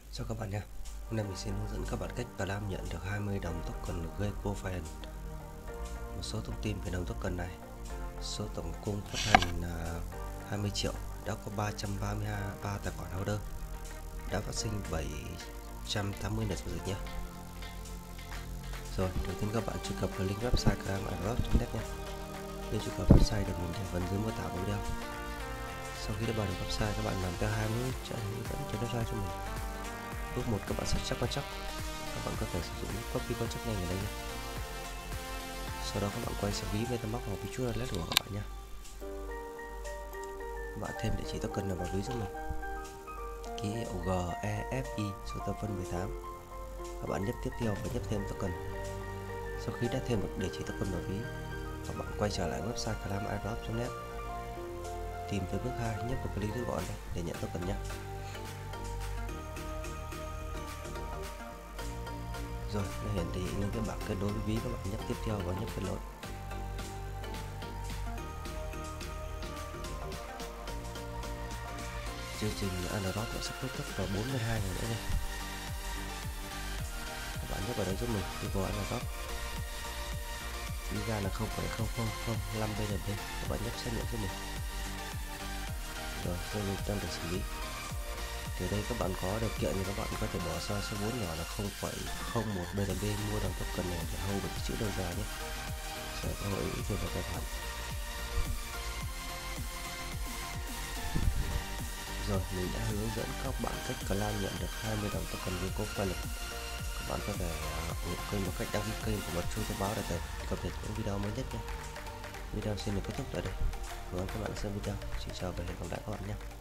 Chào các bạn nhé. Hôm nay mình xin hướng dẫn các bạn cách claim nhận được 20 đồng token Gecko Fan. Một số thông tin về đồng token này. Số tổng cung phát hành là 20 triệu, đã có 333 tài khoản holder, đã phát sinh 780 lượt giao dịch nhé. Rồi, đầu tiên các bạn truy cập vào link website claimairdrop.net nhé. Nếu truy cập website được mình để phần dưới mô tả của video. Sau khi đã vào được website, các bạn làm theo hai bước hướng dẫn trên website cho mình. Bước 1, các bạn sẽ chắc quan chắc. Các bạn có thể sử dụng copy quan chắc này ở đây nhé. Sau đó các bạn quay sang ví MetaMask hoặc ví wallet của các bạn nhé. Các bạn thêm địa chỉ token nào vào ví giúp mình. Ký hiệu GEFI số tập phân 18. Các bạn nhấp tiếp theo và nhấp thêm token. Sau khi đã thêm được địa chỉ token vào ví, các bạn quay trở lại website claimairdrop.net. Tìm tới bước 2, nhấp vào link rút gọn này để nhận token nhé. Rồi, nó hiển thị lên cái bảng kết nối với ví, các bạn nhấp tiếp theo và nhấp kết nối. Chương trình Airdrop sẽ kết thúc vào 42 ngày nữa nha. Các bạn nhấp vào đây giúp mình, đi vào Airdrop. Đi ra là 0,0005 BNB, các bạn nhấp xác nhận giúp mình. Rồi, giao dịch đang được xử lý. Thì đây các bạn có điều kiện thì các bạn có thể bỏ soi số vốn nhỏ là 0,01 BNB mua đồng token này để hold được chữ đầu ra nhé. Sẽ có hội ý thêm vào tài khoản. Rồi, mình đã hướng dẫn các bạn cách claim nhận được 20 đồng token Gecko Fan. Các bạn có thể ủng hộ kênh bằng cách đăng ký kênh và bật chuông thông báo để cập nhật những video mới nhất nhé. Video xin được kết thúc tại đây. Cảm ơn các bạn xem video. Xin chào và hẹn gặp lại các bạn nhé.